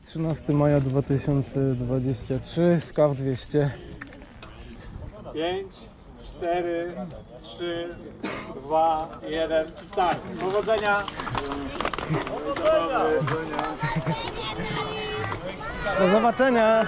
13 maja 2023, SCAF 200. 5, 4, 3, 2, 1, start. Powodzenia! Do zobaczenia!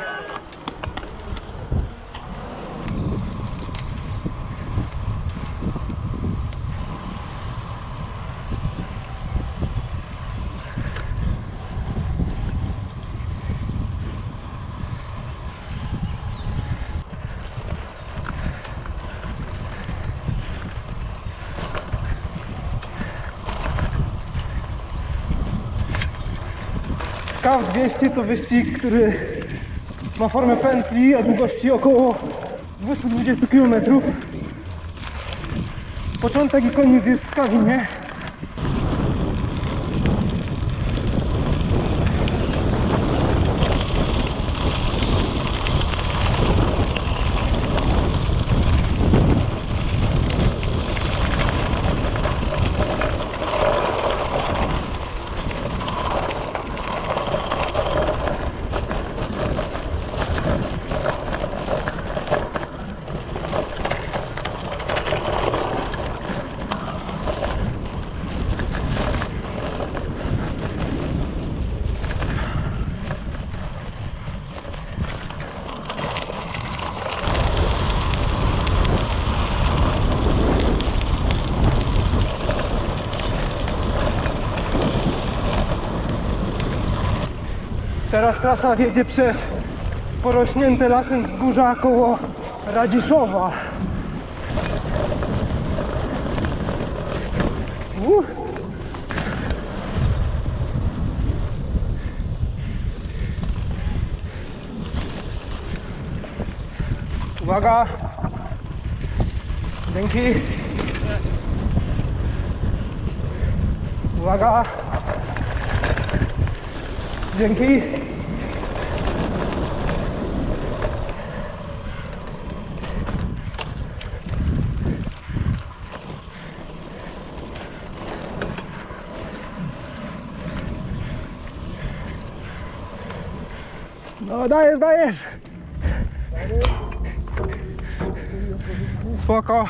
SCAF 200 to wyścig, który ma formę pętli o długości około 220 km. Początek i koniec jest w Skawinie. Teraz trasa wiedzie przez porośnięte lasem wzgórza koło Radziszowa. Uwaga! Dzięki! Uwaga! Dzięki! No dajesz, dajesz! Spoko!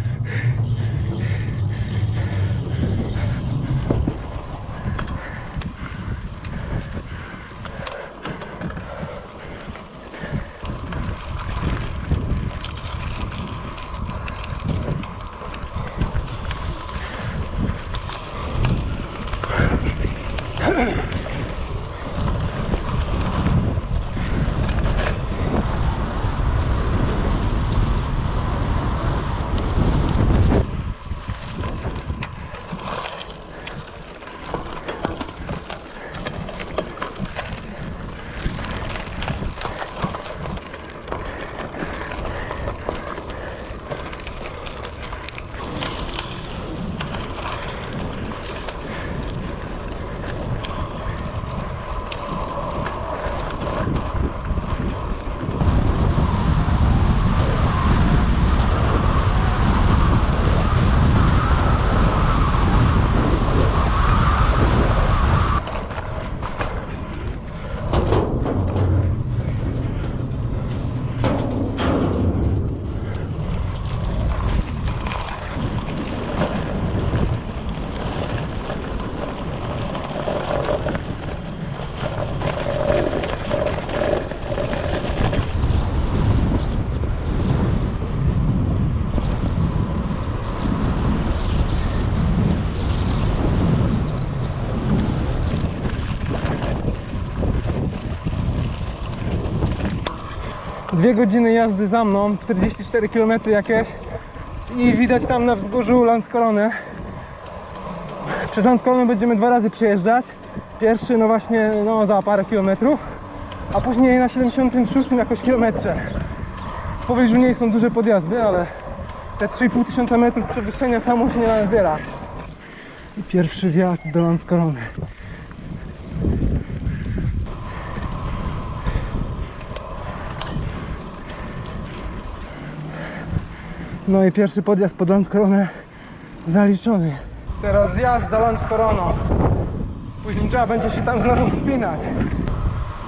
Dwie godziny jazdy za mną, 44 km jakieś i widać tam na wzgórzu Landskrone. Przez Landskrone będziemy dwa razy przejeżdżać. Pierwszy no właśnie za parę kilometrów, a później na 76 jakoś kilometrze. W pobliżu niej są duże podjazdy, ale te 3500 metrów przewyższenia samo się nie nazbiera. I pierwszy wjazd do Landskrone. No i pierwszy podjazd pod Landskrone zaliczony. Teraz zjazd za Landskroną. Później trzeba będzie się tam znowu wspinać.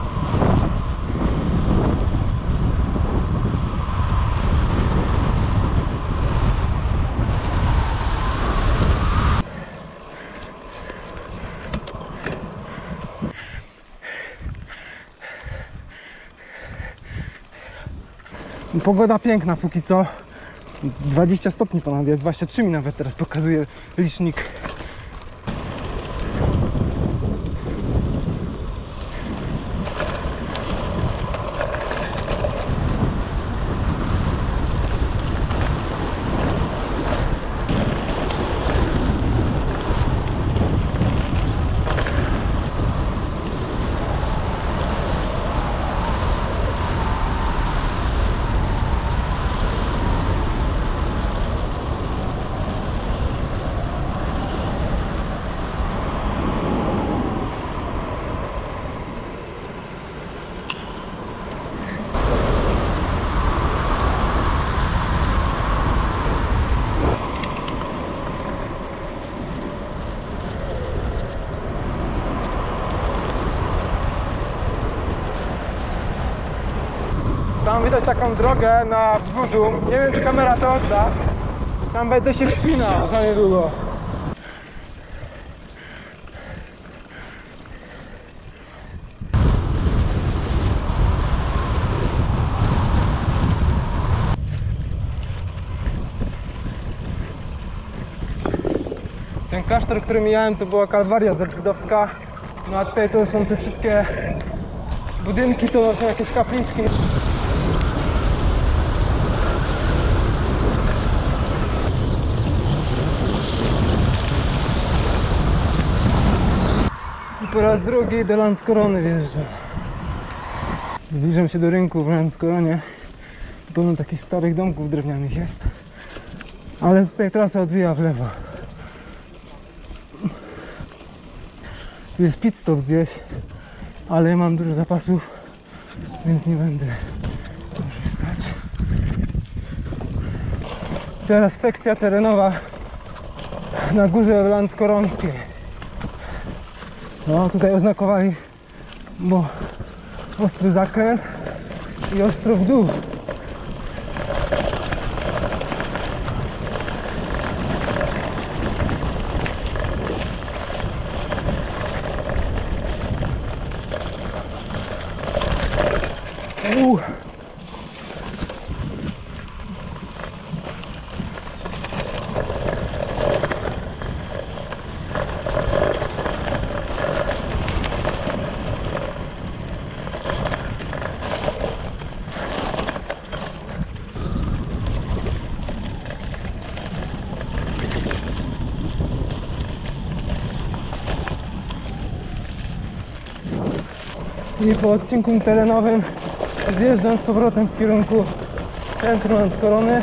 Pogoda piękna póki co. 20 stopni ponad jest, 23 mi nawet teraz pokazuje licznik. Tam widać taką drogę na wzgórzu. Nie wiem, czy kamera to odda. Tam będę się wspinał za niedługo. Ten klasztor, który mijałem, to była Kalwaria Zebrzydowska. No a tutaj to są te wszystkie budynki, to są jakieś kapliczki. I po raz drugi do Landskrony wjeżdżam. Zbliżam się do rynku w Landskronie. Pełno takich starych domków drewnianych jest. Ale tutaj trasa odbija w lewo. Tu jest pit stop gdzieś, ale ja mam dużo zapasów, więc nie będę korzystać. Teraz sekcja terenowa na górze Landskorońskiej. No tutaj oznakowali, bo ostry zakręt i ostro w dół. I po odcinku terenowym zjeżdżam z powrotem w kierunku centrum Landskrony.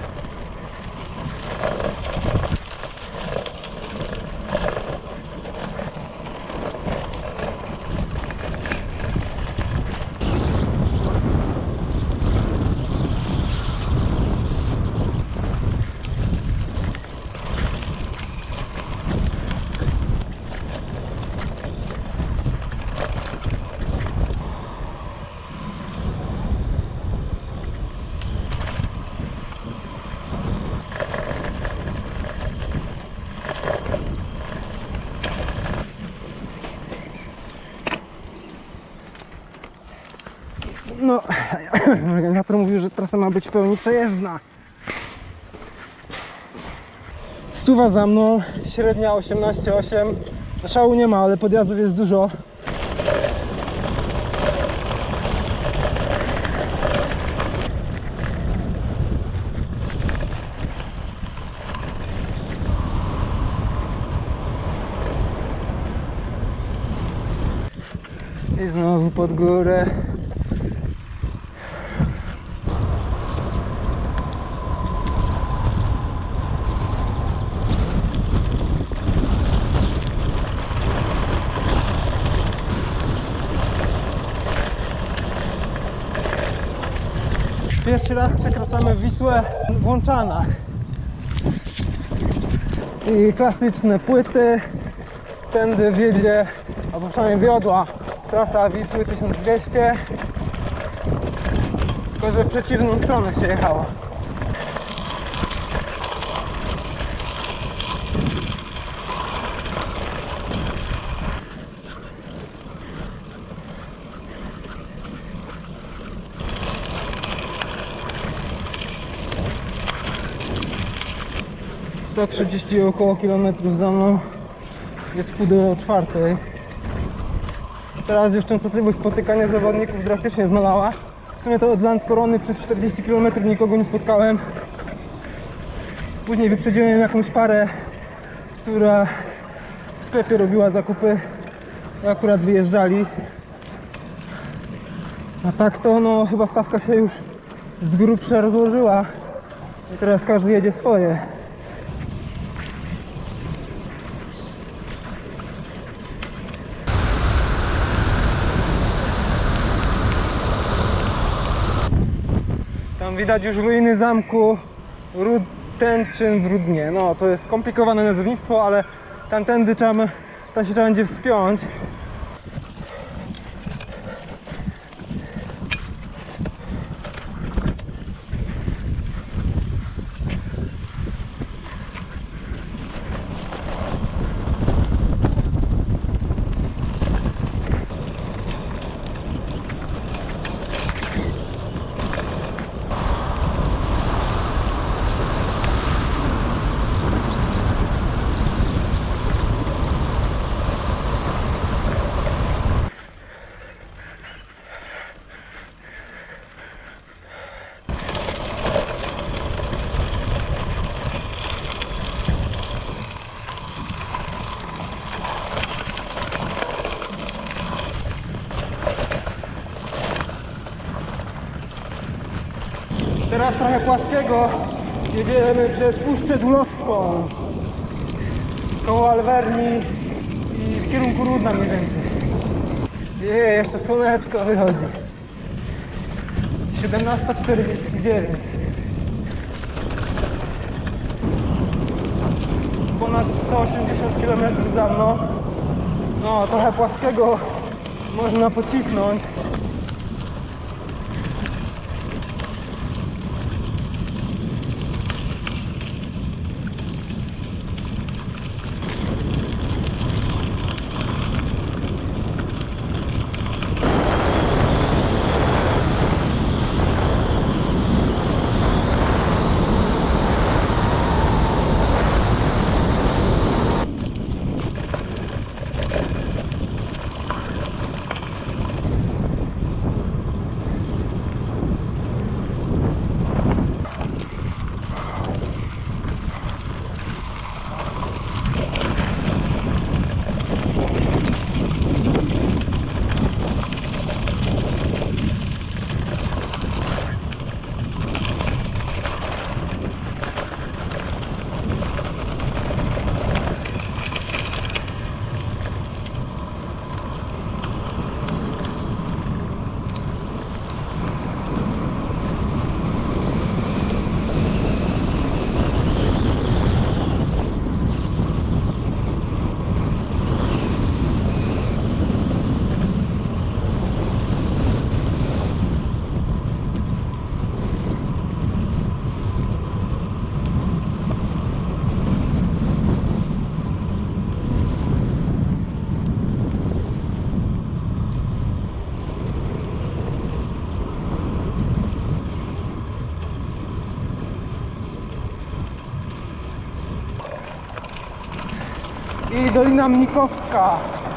No, organizator mówił, że trasa ma być w pełni przejezdna. 100 za mną, średnia 18,8. Szału nie ma, ale podjazdów jest dużo. I znowu pod górę. Pierwszy raz przekraczamy Wisłę w Łączanach. I klasyczne płyty. Tędy wiedzie, albo przynajmniej wiodła trasa Wisły 1200. Tylko że w przeciwną stronę się jechało. 130 około kilometrów za mną. Jest pół do 4. Teraz już częstotliwość spotykania zawodników drastycznie zmalała. W sumie to od Landskrony przez 40 km nikogo nie spotkałem. Później wyprzedziłem jakąś parę, która w sklepie robiła zakupy. Akurat wyjeżdżali. A tak to no chyba stawka się już z grubsza rozłożyła. I teraz każdy jedzie swoje. Tam widać już ruiny zamku Rudtenczyn w Rudnie. No to jest skomplikowane nazewnictwo, ale tamtędy tam się trzeba będzie wspiąć. Teraz trochę płaskiego. Jedziemy przez Puszczę Dulowską, koło Alverni i w kierunku Rudna mniej więcej. Jeszcze słoneczko wychodzi. 17:49. Ponad 180 km za mną. No, trochę płaskiego można pocisnąć. I Dolina Mnikowska.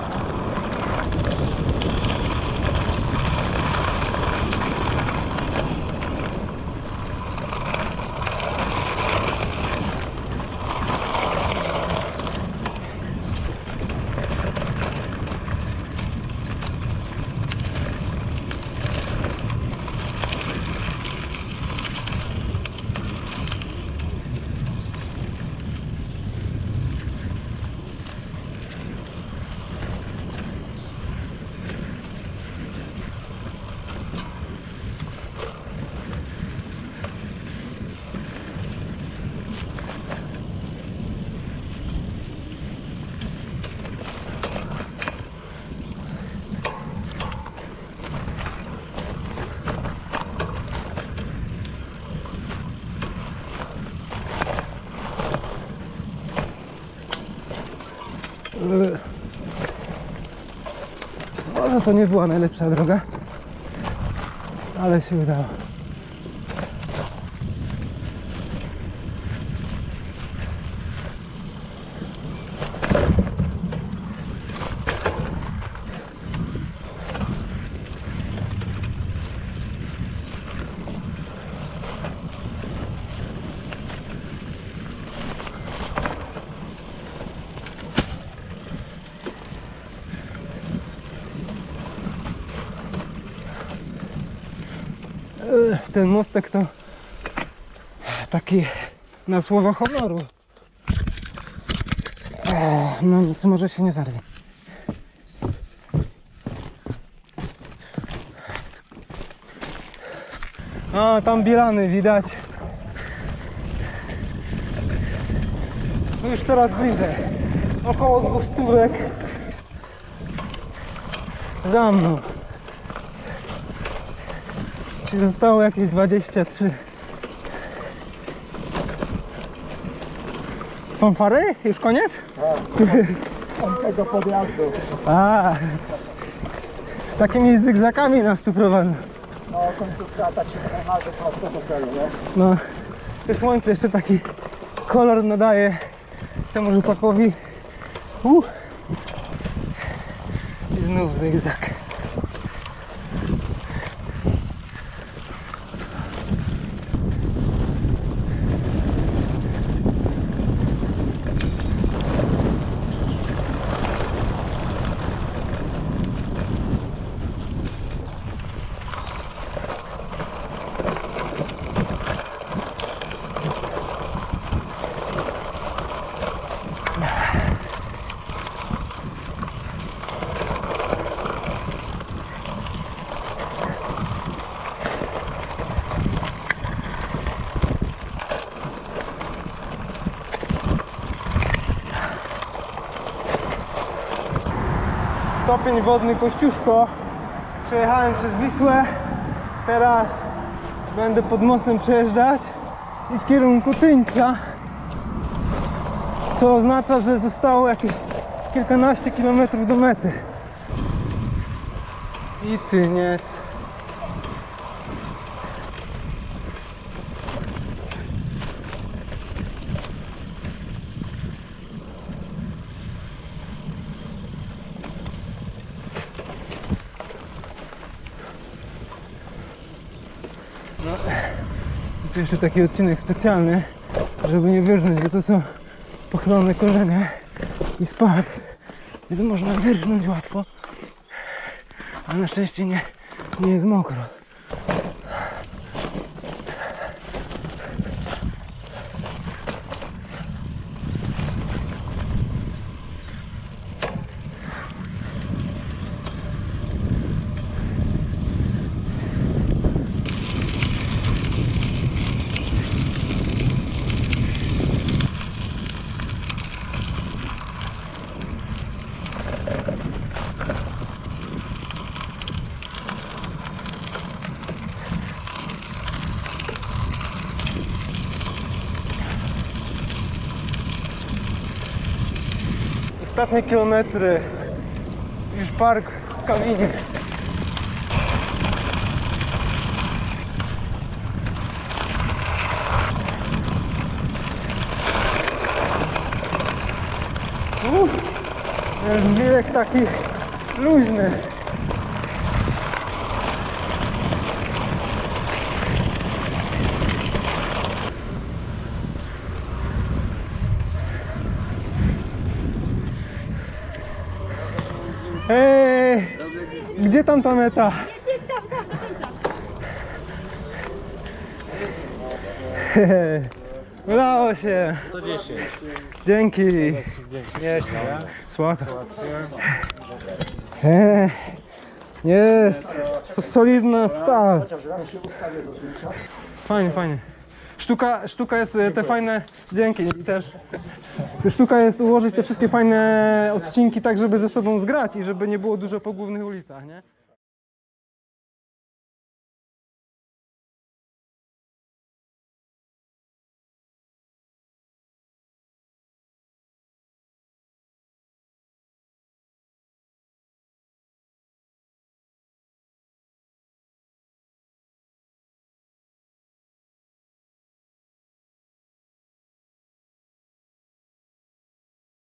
Może to nie była najlepsza droga, ale się udało. Ten mostek to taki na słowa honoru. No nic, może się nie zarwie. O, tam Bielany widać. No już coraz bliżej. Około 200 za mną. Czyli zostało jakieś 23. Fanfary? Już koniec? Od tego podjazdu. A, takimi zygzakami nas tu prowadzą. No, końcówka tak się marzy prosto do celu, nie? No, to słońce jeszcze taki kolor nadaje temu rzepakowi. I znów zygzak. Stopień wodny Kościuszko. Przejechałem przez Wisłę. Teraz będę pod mostem przejeżdżać i w kierunku Tyńca, co oznacza, że zostało jakieś kilkanaście kilometrów do mety. I Tyniec. No, tu jeszcze taki odcinek specjalny, żeby nie wyrżnąć, bo to są pochylone korzenie i spad, więc można wyrżnąć łatwo, ale na szczęście nie jest mokro. Ostatnie kilometry, już park w Skawinie. Jest bieg taki luźny. Hej, gdzie tam ta meta? Hehe, udało się. 110. Dzięki. Jeszcze. Słaka. Jest. Solidna stal. Fajnie, fajnie. Sztuka jest te fajne. Dzięki i też. Sztuka jest ułożyć te wszystkie fajne odcinki tak, żeby ze sobą zgrać i żeby nie było dużo po głównych ulicach, nie?